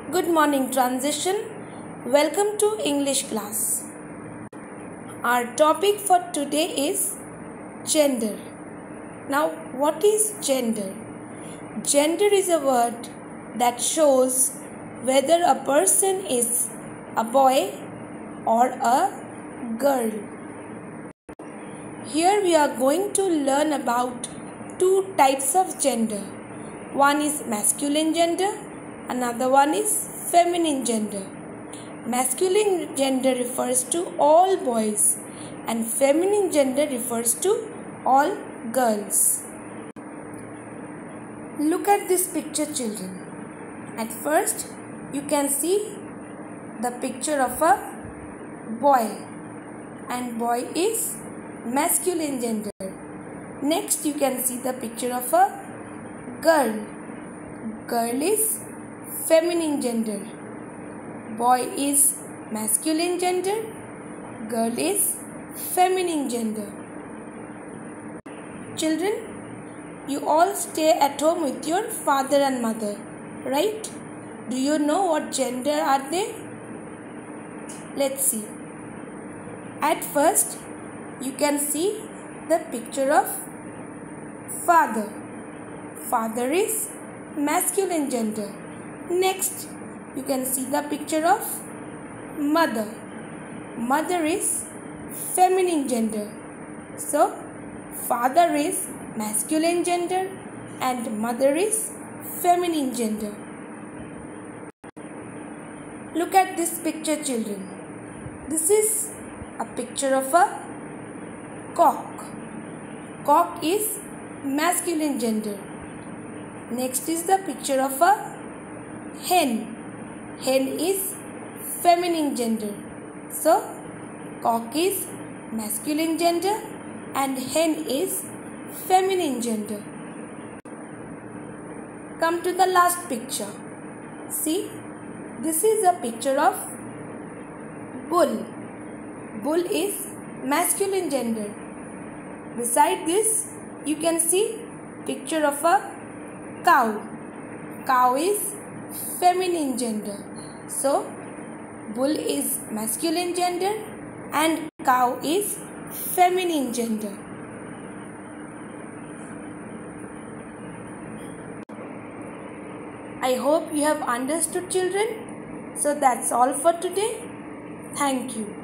Good morning, transition. Welcome to English class. Our topic for today is gender. Now, what is gender? Gender is a word that shows whether a person is a boy or a girl. Here we are going to learn about two types of gender. One is masculine gender, another one is feminine gender. Masculine gender refers to all boys and feminine gender refers to all girls. Look at this picture, children. At first, you can see the picture of a boy, and boy is masculine gender. Next, you can see the picture of a girl. Girl is feminine gender. Boy is masculine gender. Girl is feminine gender. Children, you all stay at home with your father and mother, right? Do you know what gender are they? Let's see. At first, you can see the picture of father. Father is masculine gender. Next, you can see the picture of mother. Mother is feminine gender. So, father is masculine gender and mother is feminine gender. Look at this picture, children. This is a picture of a cock. Cock is masculine gender. Next is the picture of a hen. Hen is feminine gender. So, cock is masculine gender and hen is feminine gender. Come to the last picture. See, this is a picture of bull. Bull is masculine gender. Beside this, you can see picture of a cow. Cow is feminine gender. So, bull is masculine gender and cow is feminine gender. I hope you have understood, children. So that's all for today. Thank you.